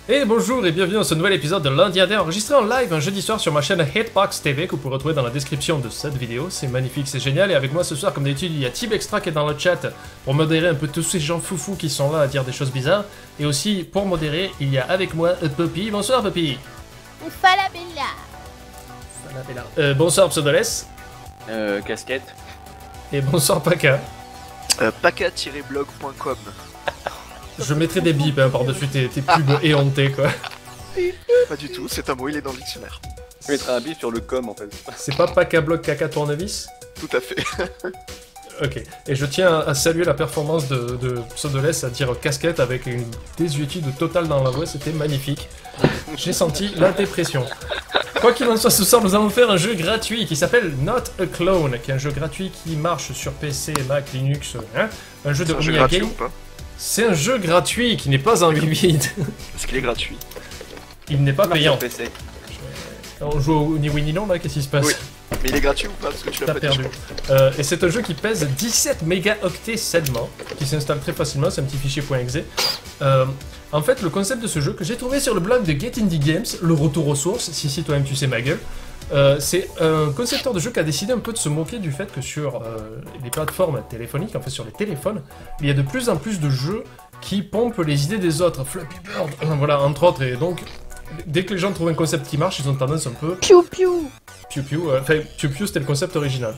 Et bonjour et bienvenue dans ce nouvel épisode de Lundi Indé enregistré en live un jeudi soir sur ma chaîne Hitbox TV que vous pouvez retrouver dans la description de cette vidéo. C'est magnifique, c'est génial. Et avec moi ce soir, comme d'habitude, il y a Tibextra qui est dans le chat pour modérer un peu tous ces gens foufous qui sont là à dire des choses bizarres. Et aussi, pour modérer, il y a avec moi Poppy. Bonsoir Poppy. Falabella. Bonsoir Pseudoless. Casquette. Et bonsoir Paka. Paca-blog.com. Je mettrai des bips hein, par-dessus tes pubs éhontées quoi. Pas du tout, c'est un mot, il est dans le dictionnaire. Je mettrai un bip sur le com en fait. C'est pas Paka Blog Caca Tournevis? Tout à fait. Ok, et je tiens à saluer la performance de Pseudoless à dire casquette avec une désuétude totale dans la voix, c'était magnifique. J'ai senti la dépression. Quoi qu'il en soit, ce soir nous allons faire un jeu gratuit qui s'appelle Not a Clone, qui est un jeu gratuit qui marche sur PC, Mac, Linux, hein, un jeu de C'est un jeu Omnia gratuit Game. ou pas? C'est un jeu gratuit qui n'est pas un 8 bits. Est-ce qu'il est gratuit? Il n'est pas payant. PC. On joue au ni oui ni non là, qu'est-ce qui se passe? Oui. Mais il est gratuit ou pas? Parce que tu l'as T'as pas perdu. dit. Et c'est un jeu qui pèse 17 mégaoctets seulement, qui s'installe très facilement, c'est un petit fichier .exe. En fait, le concept de ce jeu que j'ai trouvé sur le blog de Get Indie Games, le retour aux sources, si toi-même tu sais ma gueule, c'est un concepteur de jeu qui a décidé un peu de se moquer du fait que sur les plateformes téléphoniques, en fait sur les téléphones, il y a de plus en plus de jeux qui pompent les idées des autres, Flappy Bird, voilà, entre autres, et donc dès que les gens trouvent un concept qui marche, ils ont tendance un peu... Piou piou. Piu Piu, enfin Piu Piu c'était le concept original.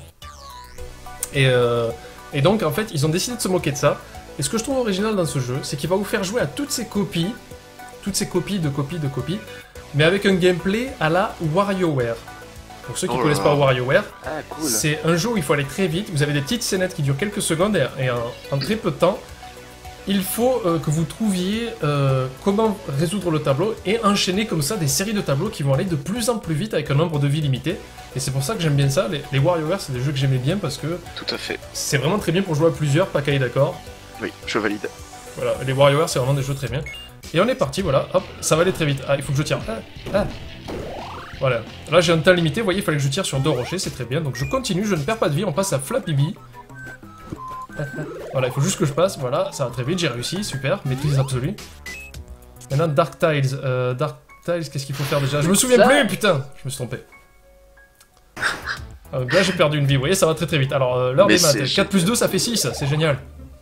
Et donc en fait ils ont décidé de se moquer de ça. Et ce que je trouve original dans ce jeu, c'est qu'il va vous faire jouer à toutes ces copies de copies, mais avec un gameplay à la WarioWare. Pour ceux qui ne connaissent pas WarioWare, Ah cool. c'est un jeu où il faut aller très vite, vous avez des petites scénettes qui durent quelques secondes et en très peu de temps, il faut que vous trouviez comment résoudre le tableau et enchaîner comme ça des séries de tableaux qui vont aller de plus en plus vite avec un nombre de vies limité. Et c'est pour ça que j'aime bien ça. Les WarioWare, c'est des jeux que j'aimais bien parce que Tout à fait. c'est vraiment très bien pour jouer à plusieurs, pas qu'à est d'accord. Oui, je valide. Voilà, les WarioWare, c'est vraiment des jeux très bien. Et on est parti, voilà, hop, ça va aller très vite. Ah, il faut que je tire. Voilà. Là, j'ai un temps limité, vous voyez, il fallait que je tire sur 2 rochers, c'est très bien. Donc je continue, je ne perds pas de vie, on passe à Flappy Bee. Voilà, il faut juste que je passe, voilà, ça va très vite, j'ai réussi, super, maîtrise absolue. Maintenant, Dark Tiles. Qu'est-ce qu'il faut faire déjà? Je me souviens plus, putain! Je me suis trompé. Donc là, j'ai perdu une vie, vous voyez, ça va très très vite. Alors, l'heure Mais des maths, c'est 4 plus 2, ça fait 6, c'est génial.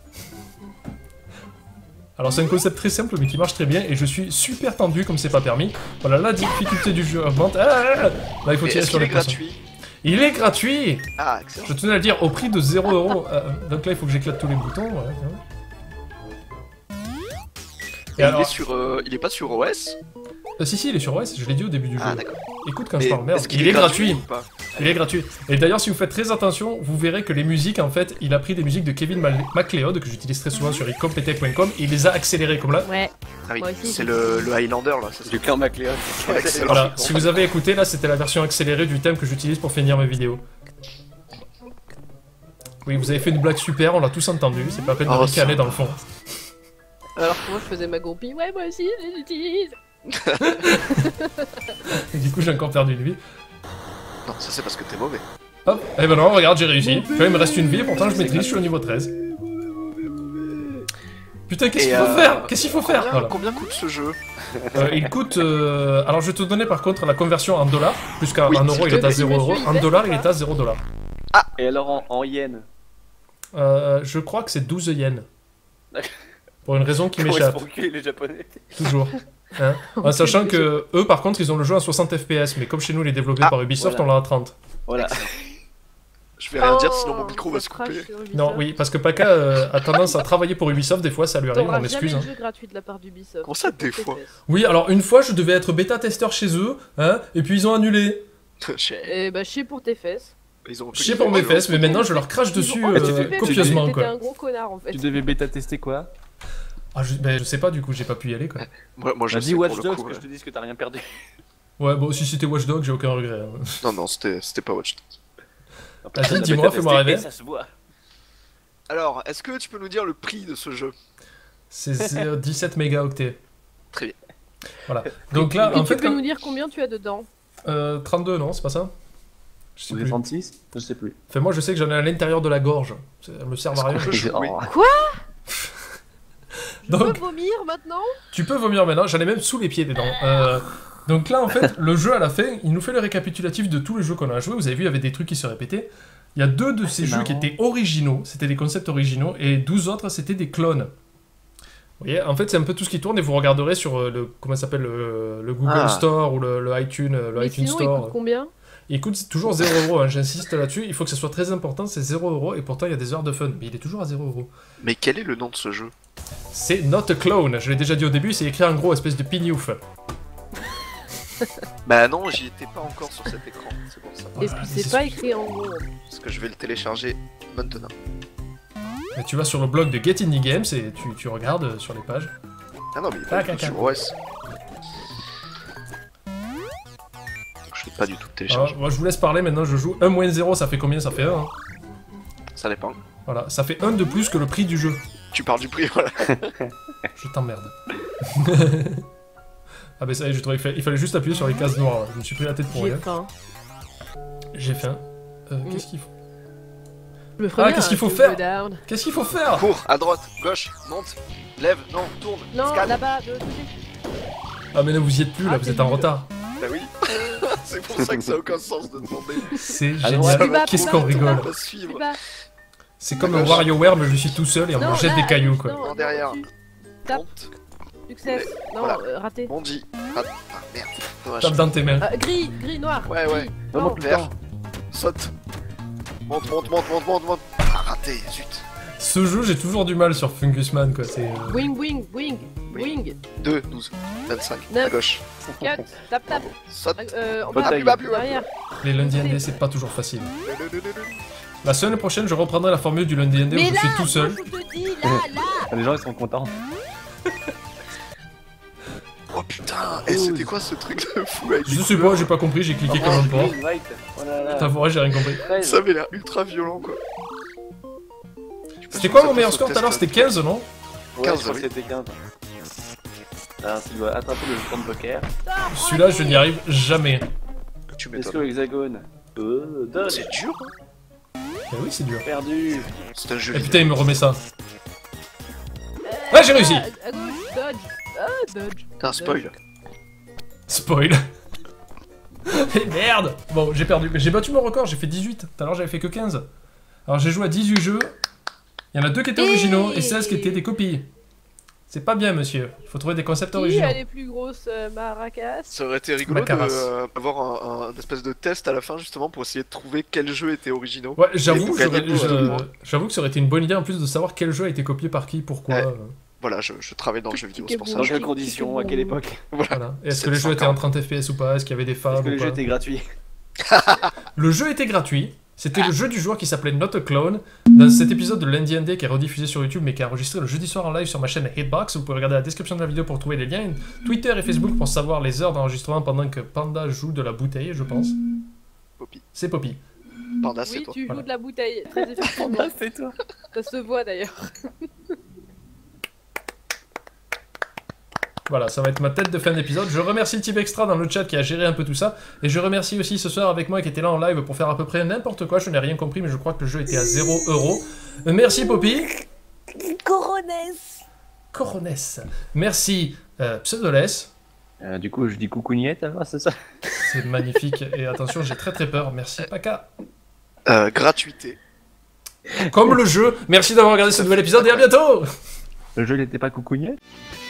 Alors, c'est un concept très simple, mais qui marche très bien, et je suis super tendu comme c'est pas permis. Voilà, la difficulté du jeu augmente. Là, il faut Mais tirer est-ce sur qu'il les est poissons. gratuit? Il est gratuit! Ah, excellent. Je tenais à le dire, au prix de 0€. Donc là, il faut que j'éclate tous les boutons. Voilà. Et alors- il est pas sur OS? Si, il est sur OS, je l'ai dit au début du jeu. Ah, d'accord. Écoute quand je Mais parle, merde. est-ce qu'il Il est gratuit. ou pas? Il est gratuit. Et d'ailleurs, si vous faites très attention, vous verrez que les musiques, en fait, il a pris des musiques de Kevin MacLeod, que j'utilise très souvent sur icompetech.com, et il les a accélérées comme là. Ouais. Ah oui, Moi aussi, c'est j'ai le Highlander là, c'est ça. Du clan MacLeod. Excellent. Voilà, si vous avez écouté, là, c'était la version accélérée du thème que j'utilise pour finir mes vidéos. Oui, vous avez fait une blague super, on l'a tous entendu, c'est pas la peine de Oh, ricaner ça. dans le fond. Alors que moi je faisais ma goupille. Ouais, moi aussi, je les utilise. Et du coup, j'ai encore perdu une vie. Non, ça c'est parce que t'es mauvais. Hop, et ben non, regarde, j'ai réussi. Tu vois, il me reste une vie, pourtant je maîtrise, je suis au niveau 13. Putain, qu'est-ce Et, qu'il faut faire? Qu'est-ce qu'il faut faire? Voilà. Combien coûte ce jeu? Il coûte... Alors, je vais te donner par contre la conversion en dollars, puisqu'en Oui, euro, s'il il te est à plaît. 0 euros. Monsieur, En il dollars, baisse il ou est à 0 dollars. Et alors en yen. Je crois que c'est 12 yens. D'accord. Pour une raison qui Comment ils se m'échappe, font reculer les japonais? toujours. Hein en sachant que eux, par contre, ils ont le jeu à 60 FPS, mais comme chez nous, il est développé Ah, par Ubisoft, voilà. on l'a à 30. Voilà. Je vais rien dire sinon mon micro va se crash couper. sur Ubisoft. Non, oui, parce que Paka a tendance à travailler pour Ubisoft, des fois, ça lui arrive, T'auras on m'excuse. jamais Hein. de jeu gratuit de la part d'Ubisoft. Comment ça, des fois? Oui, alors une fois, je devais être bêta-testeur chez eux, hein, et puis ils ont annulé. Eh bah, chier pour tes fesses. Ils ont Je sais pour mes fesses, mais maintenant, je leur crache dessus Ils ont anticipé, copieusement, T'étais quoi. un gros connard en fait. Tu devais bêta tester quoi? Ah, je sais pas, du coup, j'ai pas pu y aller, quoi. Moi je Vas-y sais pour Watch le Dogs coup, que je te dise que t'as rien perdu. Ouais, bon, si c'était Watch Dogs, j'ai aucun regret. Hein. Non, c'était pas Watch Dogs. Vas-y, dis-moi, fais-moi rêver. Ça se voit. Alors, est-ce que tu peux nous dire le prix de ce jeu? C'est 17 mégaoctets. Très bien. Voilà. Donc là, Et en tu fait, peux nous dire combien tu as dedans? 32, non, c'est pas ça? Je sais Ou plus. 36? Je sais plus. Enfin, moi, je sais que j'en ai à l'intérieur de la gorge. Elles me servent à rien. Est-ce qu'on peut jouer? Oh. Quoi? Je peux Donc, vomir maintenant? tu peux vomir maintenant, j'en ai même sous les pieds dedans. Donc là, en fait, le jeu à la fin, il nous fait le récapitulatif de tous les jeux qu'on a joués. Vous avez vu, il y avait des trucs qui se répétaient. Il y a 2 de ces jeux qui étaient originaux, c'était des concepts originaux, et 12 autres, c'était des clones. Vous voyez, en fait, c'est un peu tout ce qui tourne, et vous regarderez sur le, comment ça s'appelle, le Google Store ou le iTunes, Mais iTunes sinon, il Store. coûte combien? Il coûte toujours 0€, hein, j'insiste là-dessus, il faut que ça soit très important, c'est 0€, et pourtant il y a des heures de fun, mais il est toujours à 0€. Mais quel est le nom de ce jeu? C'est Not a Clone, je l'ai déjà dit au début, c'est écrit en gros, espèce de pignouf. Bah non, j'y étais pas encore sur cet écran, c'est pour ça. Est-ce que c'est pas écrit en gros? Parce que je vais le télécharger maintenant. Et tu vas sur le blog de Get Indie Games et tu regardes sur les pages. Ah non, mais il est pas du tout sur OS. Je vais pas du tout télécharger. Moi je vous laisse parler maintenant, je joue 1-0, ça fait combien? Ça fait 1. Hein. Ça dépend. Voilà, ça fait 1 de plus que le prix du jeu. Tu parles du prix, voilà. Je t'emmerde. Ah bah ça y est, j'ai trouvé qu'il fallait juste appuyer sur les cases noires, là. Je me suis pris la tête pour J'ai rien. faim. J'ai faim. Qu'est-ce qu'il faut? Je me ferais Ah, bien qu'est-ce qu'il un faut go faire? down. Qu'est-ce qu'il faut faire? Cours, à droite, gauche, monte, lève, non, tourne, Non, scanne. là-bas, de l'autre côté. Ah mais là vous y êtes plus, là, Ah, vous t'es êtes en nul. retard. Bah oui. C'est pour ça que ça a aucun sens de demander. C'est Ah, ouais. génial. Plus bas, Qu'est-ce plus qu'on bas, rigole. On va Plus suivre. bas. C'est comme un WarioWare, mais je suis tout seul et on Non, m'en jette là, des cailloux, quoi. non, En derrière. dessus. Tape. Monte, Succès. Non, Voilà. raté. bondi. Ah merde. Dommage. Tape dans tes mains. Gris, gris, noir. Ouais, ouais. Gris. Vraiment Non. plus Vert. tard. Saute. Monte, monte, monte, monte, monte, monte. Ah, raté, zut. Ce jeu, j'ai toujours du mal sur Fungusman, quoi. C'est. Wing, wing, wing, Oui. wing. 2, 12, 25. À Neuf. gauche. 4, tape, tape. Saute. En Faut bas, tailler. Plus bas, plus bas. derrière. Les Lundi ND, c'est pas toujours facile. La semaine prochaine, je reprendrai la formule du Lundi ND où Mais je là, suis tout seul. moi, je te dis, là. Ah, les gens ils sont contents. Oh putain, et c'était quoi ce truc de fou avec Je les sais pas, j'ai pas compris, j'ai cliqué comme un porc. Green, white. Oh là là. Putain, vrai, j'ai rien compris. 13. Ça avait l'air ultra violent quoi. C'était quoi mon meilleur score tout à l'heure? C'était 15, non? Ouais, 15, je crois oui. que c'était 15. Alors, tu dois attraper le jeton de poker. Celui-là, je n'y arrive jamais. Tu Est-ce que m'étonnes. l'hexagone dodge. C'est dur, hein. Eh oui, c'est dur. Perdu. C'est un jeu. Et putain, il me remet ça. Ah, j'ai réussi. À gauche, dodge. Ah, dodge. Putain, spoil. Spoil. Et merde. Bon, j'ai perdu. Mais j'ai battu mon record, j'ai fait 18. Tout à l'heure, j'avais fait que 15. Alors, j'ai joué à 18 jeux. Il y en a 2 qui étaient originaux et 16 qui étaient des copies. C'est pas bien, monsieur. Il faut trouver des concepts Qui originaux. a les plus grosses maracas? Ça aurait été rigolo Macaras. d'avoir un espèce de test à la fin justement pour essayer de trouver quels jeux étaient originaux. Ouais, Et j'avoue, vous gagnez j'avoue que ça aurait été une bonne idée en plus de savoir quel jeu a été copié par qui, pourquoi. Ouais. Voilà, je travaille dans le jeu vidéo, c'est pour ça. Dans Oui. quelles conditions, à quelle époque? Voilà. Et est-ce que les jeux étaient en 30 FPS ou pas? Est-ce qu'il y avait des Est-ce femmes que ou le pas? jeu était gratuit? Le jeu était gratuit. C'était le jeu du joueur qui s'appelait Not a Clone. Dans cet épisode de Lundi ND qui est rediffusé sur YouTube mais qui est enregistré le jeudi soir en live sur ma chaîne Hitbox, vous pouvez regarder la description de la vidéo pour trouver les liens Twitter et Facebook pour savoir les heures d'enregistrement pendant que Panda joue de la bouteille, je pense. Poppy. C'est Poppy. Panda, c'est Oui, toi. tu Voilà. joues de la bouteille. Très effectivement. c'est toi. Ça se voit d'ailleurs. Voilà, ça va être ma tête de fin d'épisode. Je remercie Type Extra dans le chat qui a géré un peu tout ça. Et je remercie aussi ce soir avec moi qui était là en live pour faire à peu près n'importe quoi. Je n'ai rien compris, mais je crois que le jeu était à 0€. Merci Poppy. Coronès. Merci Pseudoless. Du coup, je dis coucougnette, alors, c'est ça? C'est magnifique. Et attention, j'ai très très peur. Merci Paka. Gratuité. Comme le jeu. Merci d'avoir regardé ce nouvel épisode et à bientôt. Le jeu n'était pas coucougnette?